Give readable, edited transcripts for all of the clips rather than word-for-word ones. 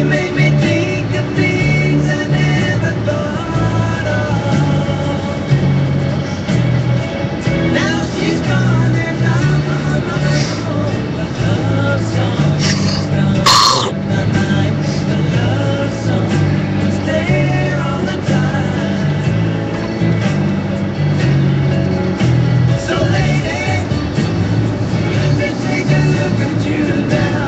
She made me think of things I never thought of. Now she's gone and I'm on my own. The love song is gone in my mind. The love song was there all the time. So lady, let me take a look at you now.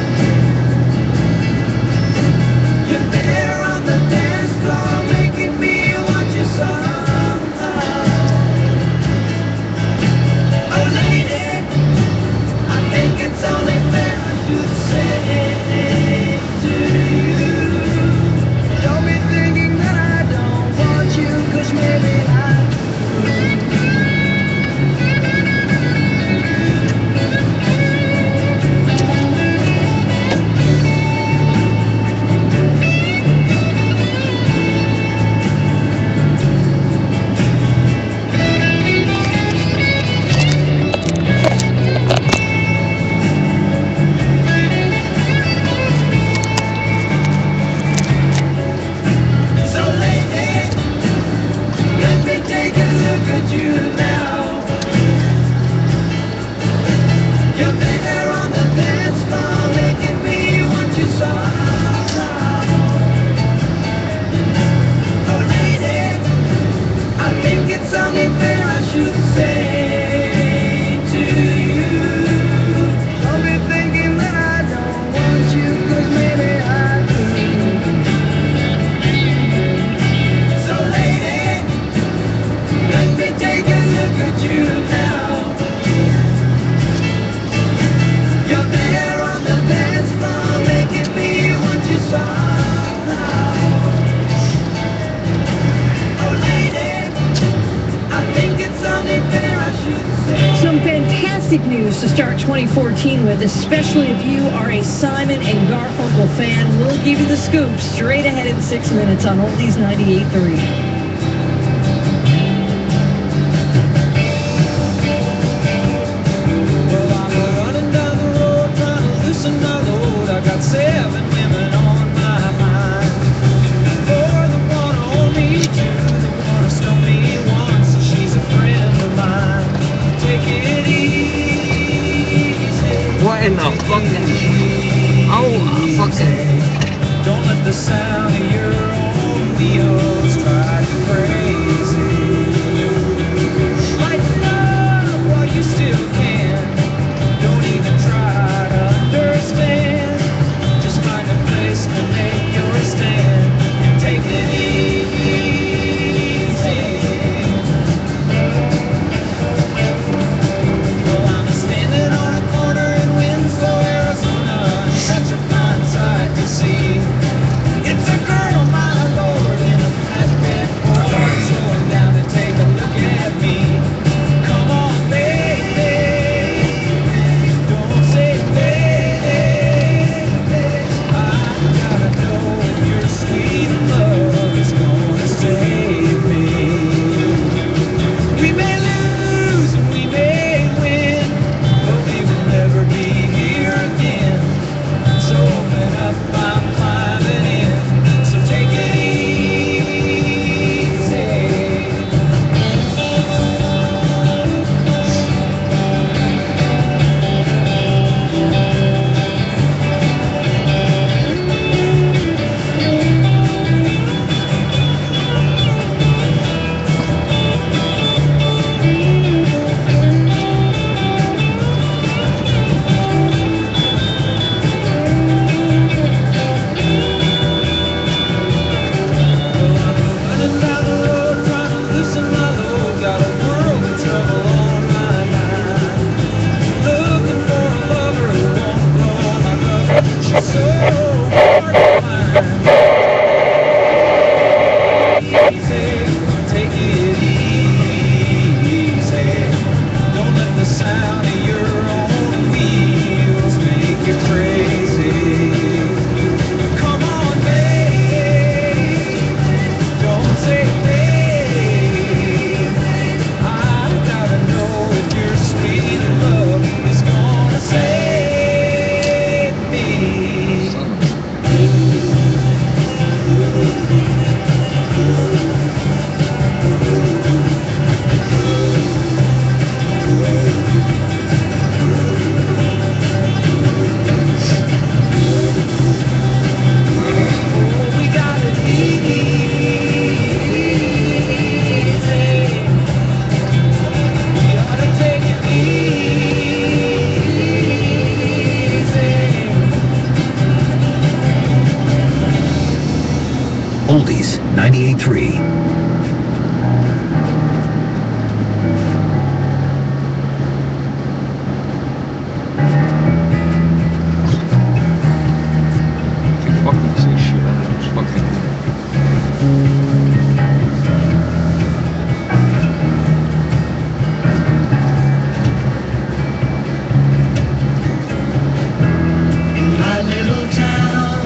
You're there on the dance floor, making me want you somehow. Oh lady, I think it's only fair I should say to you. Don't be thinking that I don't want you, 'cause maybe I take a look at you now. You're there on the dance floor, making me want you somehow. Oh lady, I think it's only fair I should say to you. Don't be thinking that I don't want you, 'cause maybe I do. So lady, let me take a look at you now. You're there on the dance floor, making me want you somehow. Oh lady, I think it's only fair I should say. Some fantastic news to start 2014 with, especially if you are a Simon and Garfunkel fan. We'll give you the scoop straight ahead in 6 minutes on Oldies 98.3. Well, I'm running down the road trying to loosen my load. I got 7 women on my mind. 4 that wanna own me, 2 that wanna stone me, 1 so she's a friend of mine. Take it easy. What in the fucking... Oh, fucking... Don't let the sound of your own wheels drive you crazy. Lighten up while you still can. Don't even try to understand. Just find a place to make your stand and take it easy. Well, I'm standing on a corner in Winslow, Arizona. Such a fine sight to see. It's a girl, my lord, in a flatbed Ford. Oldies 98.3. Fucking say shit on those fucking. In my little town,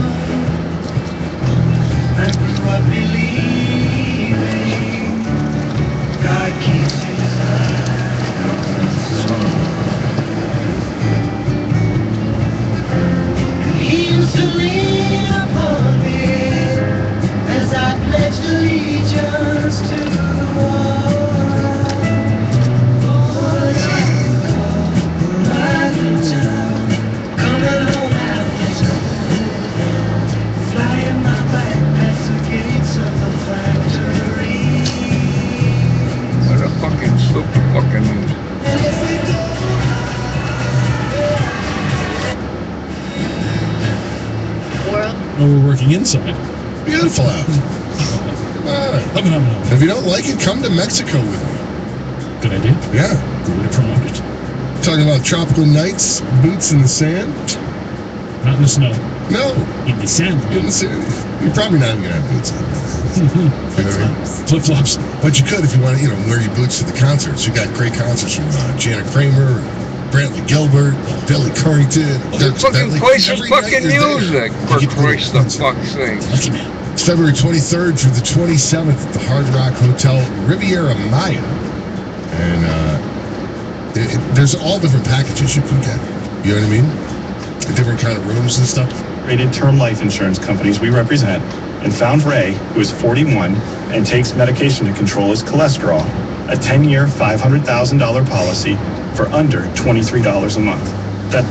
I grew up believing God keeps his eye on us all. He used to lean upon me as I pledged allegiance to the war. Oh, it's my little town, coming home after school, flying my bike past the gates of the factory. What a fucking stupid fucking. And if we go, No, we're working inside. Beautiful out. Come on. If you don't like it, come to Mexico with me. Good idea. Yeah. Good way to promote it. Talking about tropical nights, boots in the sand. Not in the snow. No, In the sand. in the sand. You're probably not even gonna have boots on. You know what I mean? Flip flops. But you could if you want to, wear your boots to the concerts. You got great concerts from Janet Kramer, Brantley Gilbert, Billy Currington. The fucking place is Every night fucking you're there. music, for You get to Christ go the to fuck's sake. Lucky man. It's February 23rd through the 27th at the Hard Rock Hotel Riviera Maya. And there's all different packages you can get. You know what I mean? Different kind of rooms and stuff. Rated term life insurance companies we represent and found Ray, who is 41 and takes medication to control his cholesterol, a 10-year, $500,000 policy for under $23 a month. That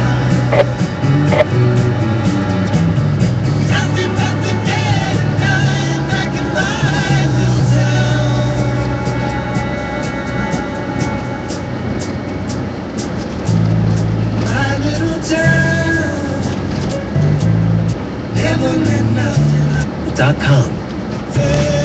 nothing but the dead dying back in my little town. My little town never meant nothing. .com.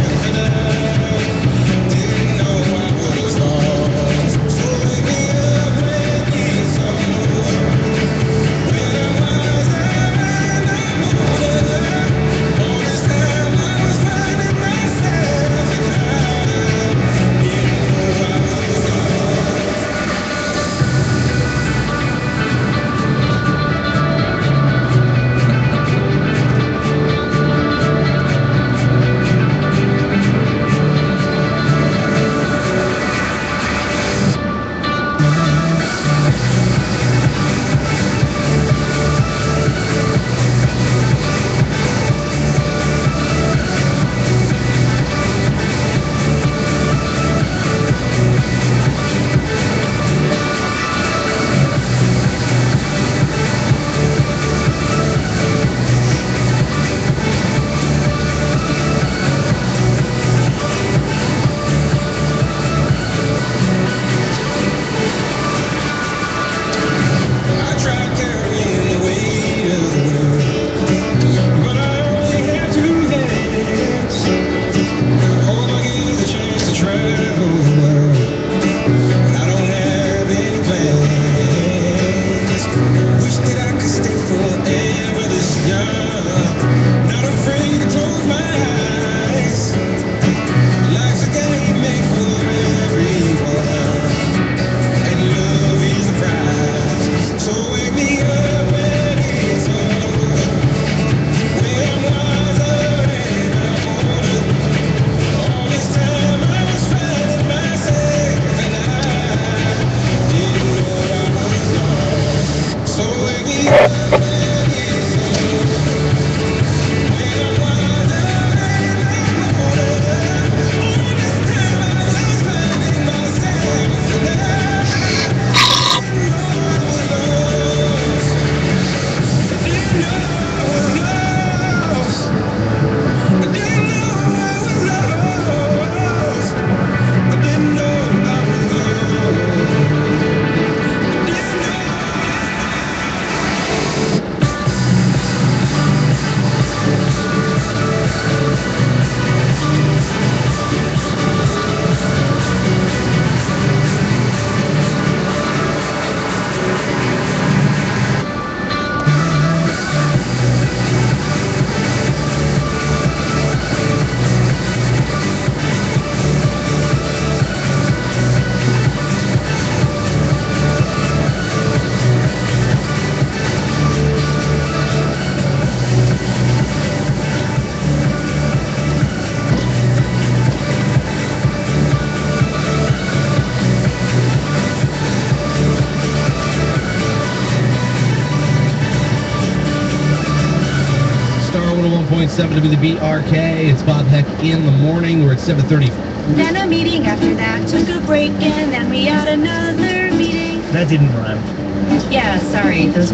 101.7 WBRK. It's Bob Heck in the morning. We're at 7:30. Then a meeting after that, took a break, and then we had another meeting. That didn't rhyme. Yeah, sorry. Those.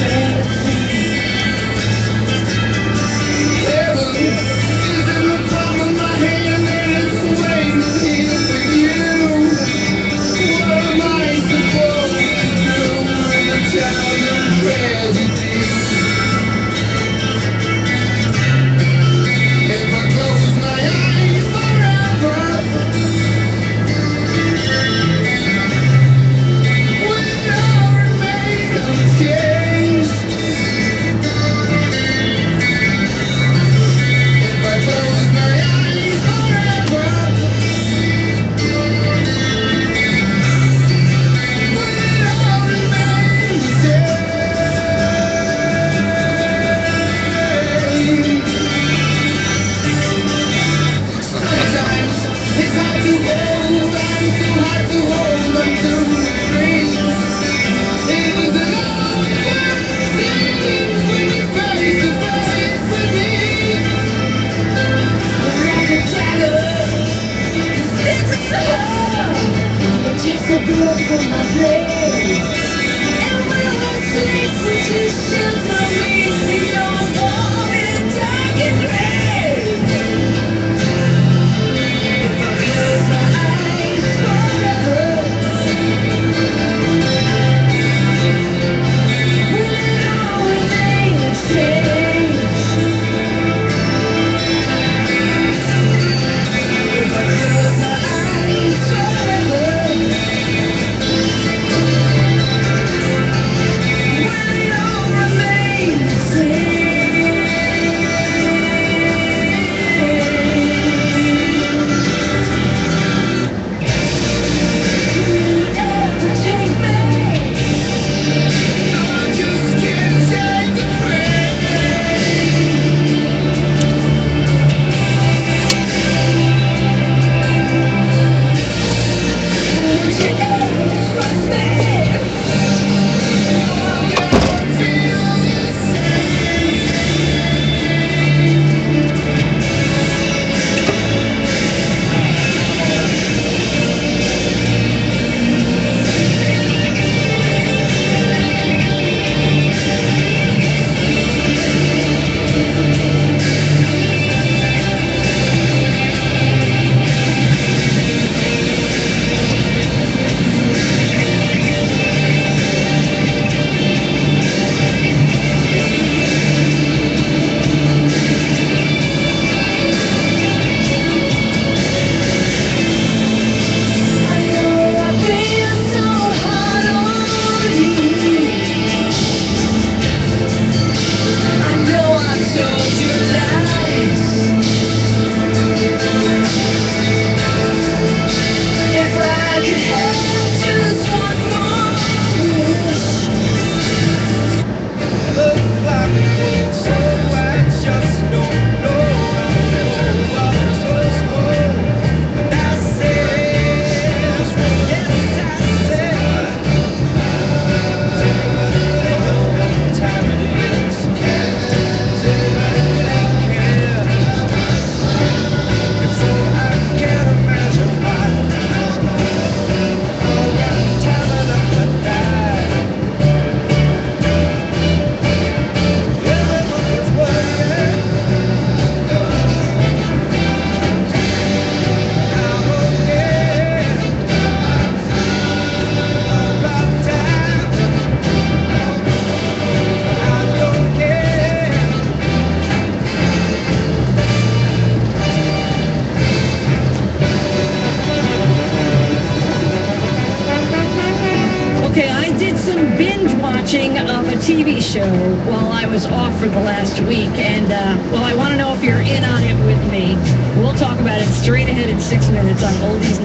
TV show while I was off for the last week, and well, I want to know if you're in on it with me. We'll talk about it straight ahead in 6 minutes on Oldies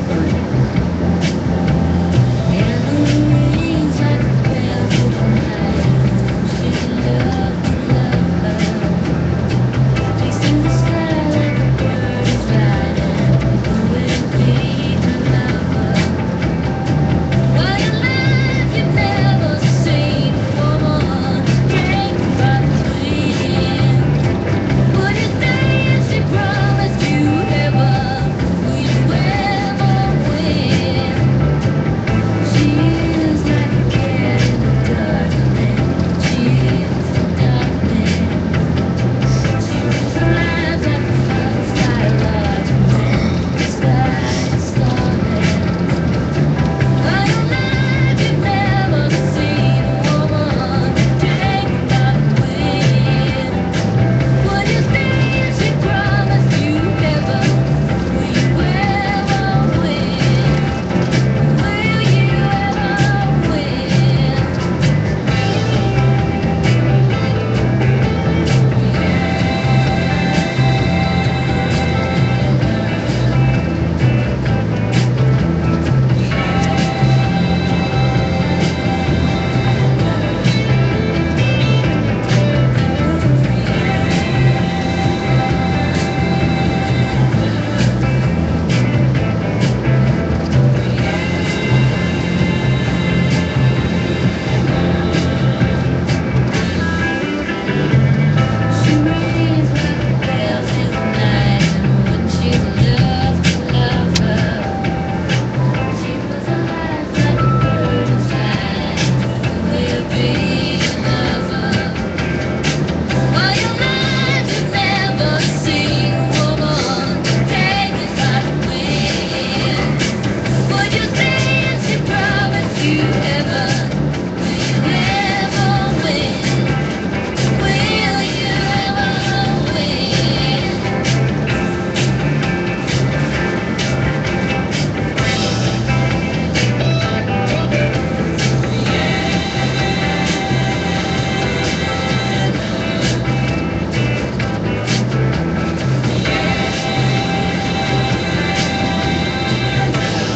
98.3.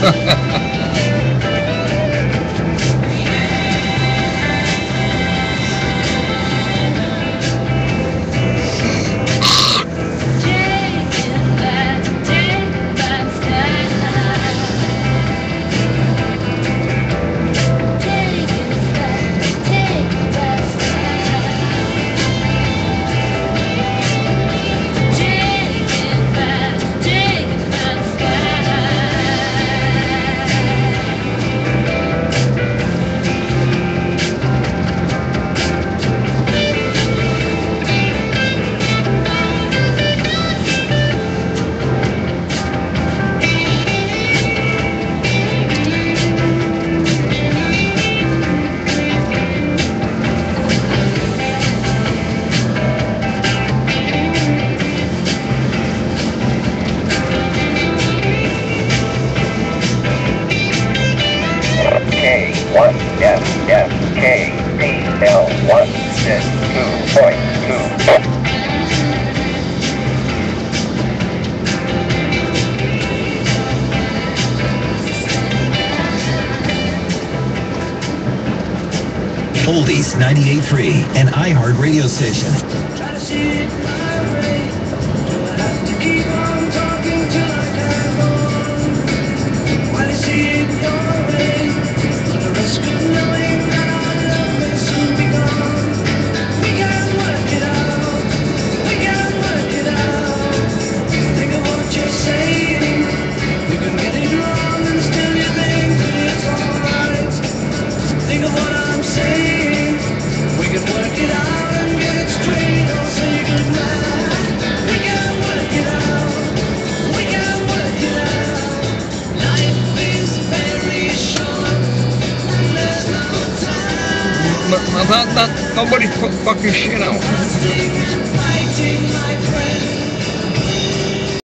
Oldies 98.3, an iHeart radio station. Try to see it my way. Do I have to keep on talking till I can't go on? While you see it your way, at the risk of knowing that our love may soon be gone. We can work it out. We can work it out. Think of what you're saying. You can get it wrong and still you think that it's alright. Think of what I'm saying. We can work it out and get it straight or say goodnight. We can work it out. We can work it out. Life is very short and there's no time. Nobody put fucking shit out. Fighting, my friend.